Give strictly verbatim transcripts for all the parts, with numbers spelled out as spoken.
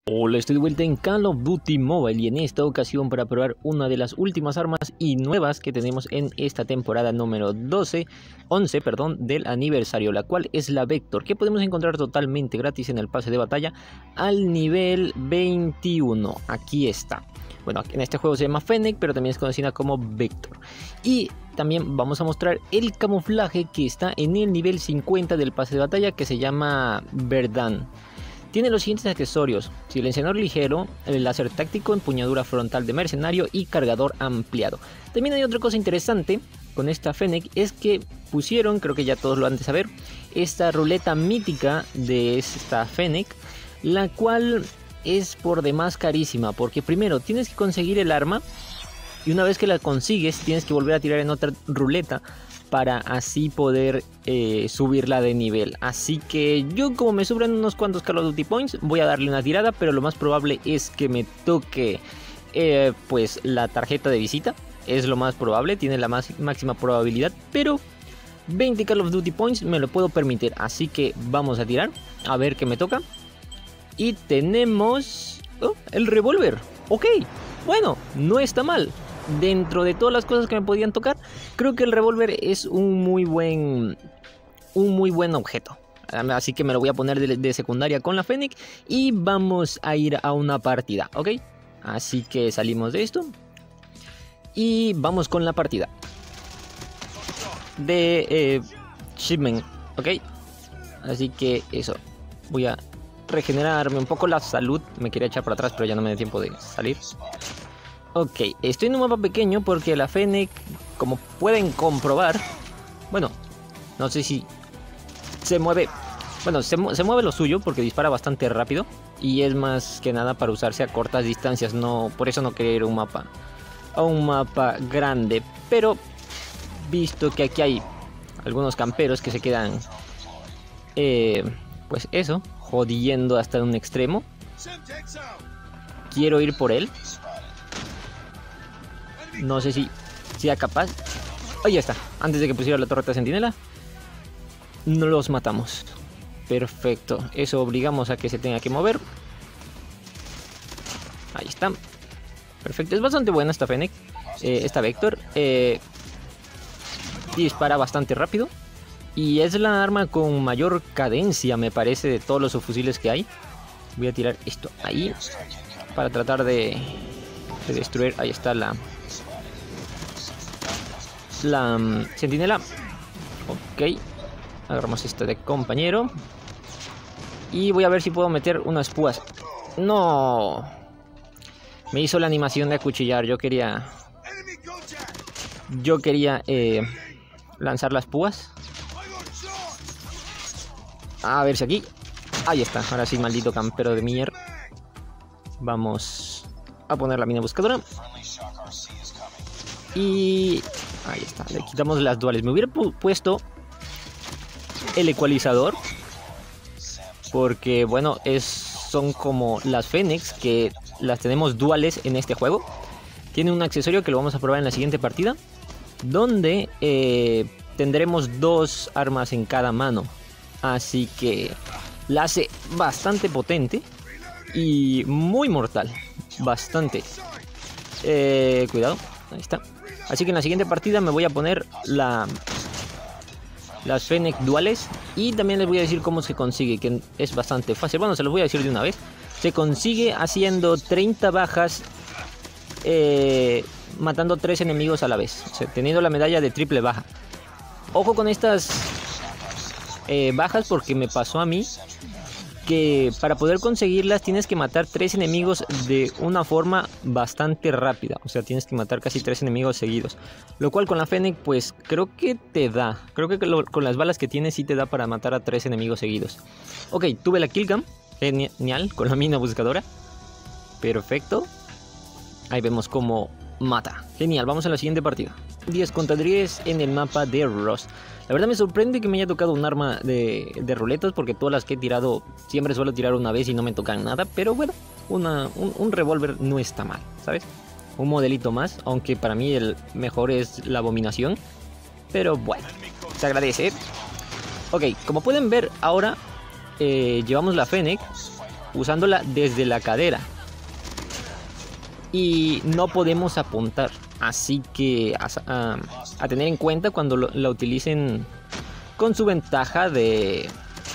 Hola, estoy de vuelta en Call of Duty Mobile y en esta ocasión para probar una de las últimas armas y nuevas que tenemos en esta temporada número doce, once, perdón, del aniversario, la cual es la Vector, que podemos encontrar totalmente gratis en el pase de batalla al nivel veintiuno. Aquí está. Bueno, en este juego se llama Fennec, pero también es conocida como Vector. Y también vamos a mostrar el camuflaje que está en el nivel cincuenta del pase de batalla, que se llama Verdun. Tiene los siguientes accesorios: silenciador ligero, el láser táctico, empuñadura frontal de mercenario y cargador ampliado. También hay otra cosa interesante con esta Fennec, es que pusieron, creo que ya todos lo han de saber, esta ruleta mítica de esta Fennec, la cual es por demás carísima, porque primero tienes que conseguir el arma y una vez que la consigues tienes que volver a tirar en otra ruleta para así poder eh, subirla de nivel. Así que yo, como me sobran unos cuantos Call of Duty Points, voy a darle una tirada, pero lo más probable es que me toque eh, pues la tarjeta de visita. Es lo más probable, tiene la más, máxima probabilidad, pero veinte Call of Duty Points me lo puedo permitir. Así que vamos a tirar, a ver qué me toca. Y tenemos oh, el revólver. Ok, bueno, no está mal. Dentro de todas las cosas que me podían tocar, creo que el revólver es un muy buen un muy buen objeto. Así que me lo voy a poner de, de secundaria con la Fennec y vamos a ir a una partida, ¿ok? Así que salimos de esto y vamos con la partida de eh, Shipment, ¿ok? Así que eso, voy a regenerarme un poco la salud. Me quería echar para atrás, pero ya no me da tiempo de salir. Ok, estoy en un mapa pequeño porque la Fennec, como pueden comprobar, bueno, no sé si se mueve, bueno, se, se mueve lo suyo porque dispara bastante rápido y es más que nada para usarse a cortas distancias, no, por eso no quería ir a un mapa, a un mapa grande, pero visto que aquí hay algunos camperos que se quedan, eh, pues eso, jodiendo hasta un extremo, quiero ir por él. No sé si sea capaz. Ahí está. Antes de que pusiera la torreta centinela, no los matamos. Perfecto. Eso obligamos a que se tenga que mover. Ahí está. Perfecto. Es bastante buena esta Fennec. Eh, esta Vector. Eh, dispara bastante rápido. Y es la arma con mayor cadencia, me parece, de todos los subfusiles que hay. Voy a tirar esto ahí para tratar de, de destruir. Ahí está la... La um, centinela. Ok. Agarramos esta de compañero. Y voy a ver si puedo meter unas púas. No. Me hizo la animación de acuchillar. Yo quería... Yo quería eh, lanzar las púas. A ver si aquí. Ahí está. Ahora sí, maldito campero de mierda. Vamos a poner la mina buscadora. Y... ahí está, le quitamos las duales. Me hubiera pu puesto el ecualizador, porque bueno, es, son como las Fennecs, que las tenemos duales en este juego. Tiene un accesorio que lo vamos a probar en la siguiente partida, donde eh, tendremos dos armas en cada mano. Así que la hace bastante potente y muy mortal. Bastante. Eh, cuidado, ahí está. Así que en la siguiente partida me voy a poner la, las Fennec duales. Y también les voy a decir cómo se consigue, que es bastante fácil. Bueno, se los voy a decir de una vez. Se consigue haciendo treinta bajas, eh, matando tres enemigos a la vez, o sea, teniendo la medalla de triple baja. Ojo con estas eh, bajas, porque me pasó a mí que para poder conseguirlas tienes que matar tres enemigos de una forma bastante rápida. O sea, tienes que matar casi tres enemigos seguidos. Lo cual con la Fennec pues creo que te da. Creo que lo, con las balas que tienes sí te da para matar a tres enemigos seguidos. Ok, tuve la killcam. Genial, con la mina buscadora. Perfecto. Ahí vemos cómo mata. Genial, vamos a la siguiente partida. diez contra diez en el mapa de Rust. La verdad me sorprende que me haya tocado un arma de, de ruletas, porque todas las que he tirado siempre suelo tirar una vez y no me tocan nada. Pero bueno, una, un, un revólver no está mal, ¿sabes? Un modelito más, aunque para mí el mejor es la abominación. Pero bueno, se agradece. Ok, como pueden ver ahora, eh, llevamos la Fennec usándola desde la cadera. Y no podemos apuntar. Así que a, a, a tener en cuenta cuando lo, la utilicen con su ventaja de,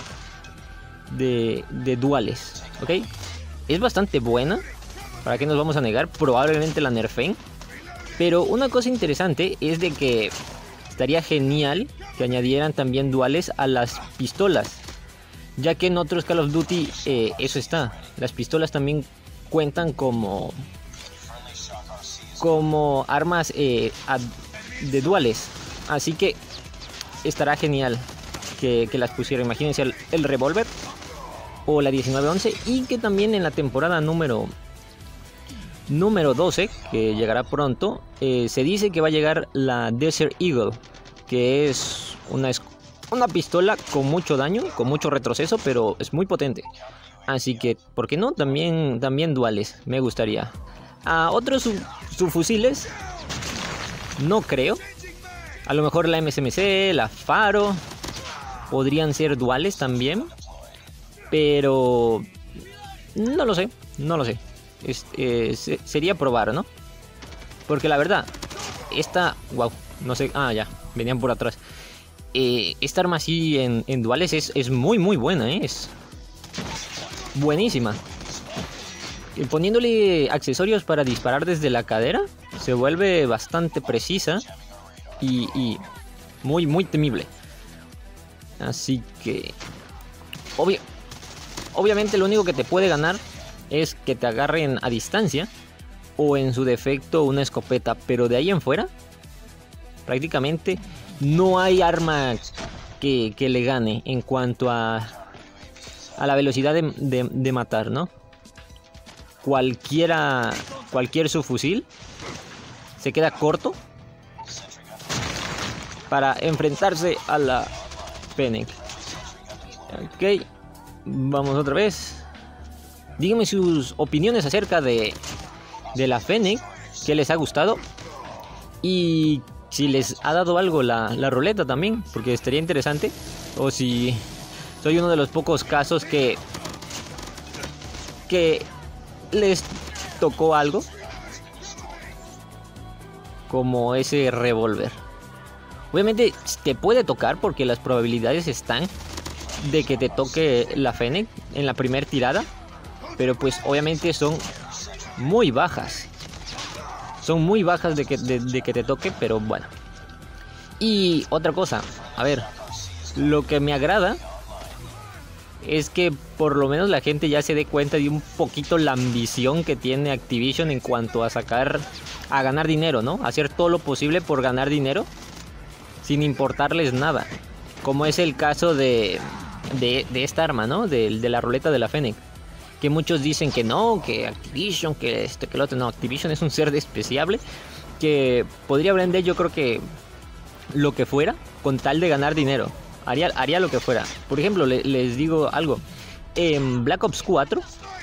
de, de duales. ¿Ok? Es bastante buena. ¿Para qué nos vamos a negar? Probablemente la nerfen. Pero una cosa interesante es de que estaría genial que añadieran también duales a las pistolas. Ya que en otros Call of Duty eh, eso está. Las pistolas también cuentan como... como armas eh, de duales. Así que estará genial que, que las pusieran. Imagínense el, el revólver o la diecinueve once. Y que también en la temporada número número doce, que llegará pronto, eh, se dice que va a llegar la Desert Eagle, que es una, una pistola con mucho daño, con mucho retroceso, pero es muy potente. Así que, ¿por qué no? También, también duales, me gustaría. A otros sub subfusiles, no creo. A lo mejor la M S M C, la Faro, podrían ser duales también. Pero no lo sé, no lo sé. Es, eh, se sería probar, ¿no? Porque la verdad, esta... Wow, no sé... Ah, ya, venían por atrás. Eh, esta arma así en, en duales es, es muy, muy buena, ¿eh? Es buenísima. Y poniéndole accesorios para disparar desde la cadera, se vuelve bastante precisa y, y muy, muy temible. Así que... Obvio, obviamente lo único que te puede ganar es que te agarren a distancia o en su defecto una escopeta, pero de ahí en fuera prácticamente no hay arma que, que le gane en cuanto a, a la velocidad de, de, de matar, ¿no? Cualquiera, cualquier subfusil se queda corto para enfrentarse a la Fennec. Ok, vamos otra vez. Díganme sus opiniones acerca de, de la Fennec, qué les ha gustado y si les ha dado algo la, la ruleta también, porque estaría interesante. O si soy uno de los pocos casos que, que les tocó algo, como ese revólver. Obviamente te puede tocar porque las probabilidades están de que te toque la Fennec en la primera tirada. Pero pues obviamente son muy bajas. Son muy bajas de que, de, de que te toque, pero bueno. Y otra cosa, a ver, lo que me agrada es que por lo menos la gente ya se dé cuenta de un poquito la ambición que tiene Activision en cuanto a sacar, a ganar dinero, ¿no? Hacer todo lo posible por ganar dinero sin importarles nada. Como es el caso de, de, de esta arma, ¿no? De, de la ruleta de la Fennec. Que muchos dicen que no, que Activision, que este, que lo otro. No, Activision es un ser despreciable que podría vender, yo creo que lo que fuera con tal de ganar dinero. Haría, haría lo que fuera. Por ejemplo, le, les digo algo. En Black Ops cuatro...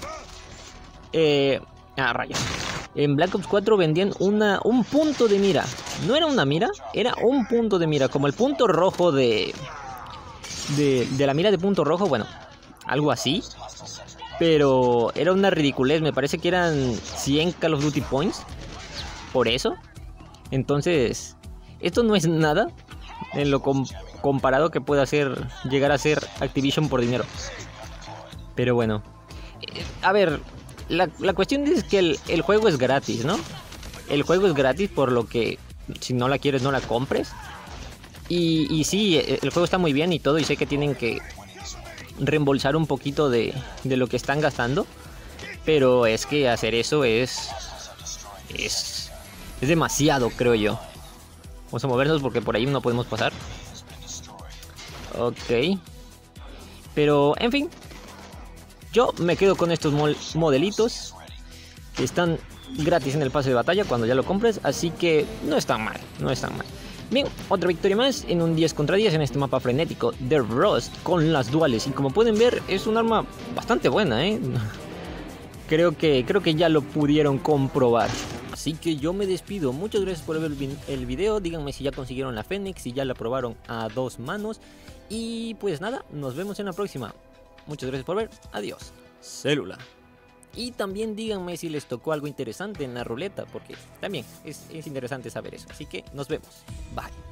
Eh, ah, rayos. En Black Ops cuatro vendían una, un punto de mira. No era una mira, era un punto de mira. Como el punto rojo de... De, de la mira de punto rojo, bueno, algo así. Pero era una ridiculez, me parece que eran cien Call of Duty Points. Por eso. Entonces, esto no es nada en lo com comparado que pueda hacer, llegar a ser Activision por dinero. Pero bueno, eh, a ver, la, la cuestión es que el, el juego es gratis, ¿no? El juego es gratis, por lo que si no la quieres no la compres. Y, y sí, el juego está muy bien y todo, y sé que tienen que reembolsar un poquito de, de lo que están gastando, pero es que hacer eso es es es demasiado, creo yo. Vamos a movernos porque por ahí no podemos pasar. Ok, pero en fin, yo me quedo con estos modelitos que están gratis en el pase de batalla cuando ya lo compres, así que no está mal, no está mal. Bien, otra victoria más en un diez contra diez en este mapa frenético de Rust con las duales. Y como pueden ver, es un arma bastante buena, ¿eh? Creo que, creo que ya lo pudieron comprobar. Así que yo me despido. Muchas gracias por ver el video. Díganme si ya consiguieron la Fennec, si ya la probaron a dos manos. Y pues nada, nos vemos en la próxima. Muchas gracias por ver. Adiós. célula. Y también díganme si les tocó algo interesante en la ruleta, porque también es, es interesante saber eso. Así que nos vemos. Bye.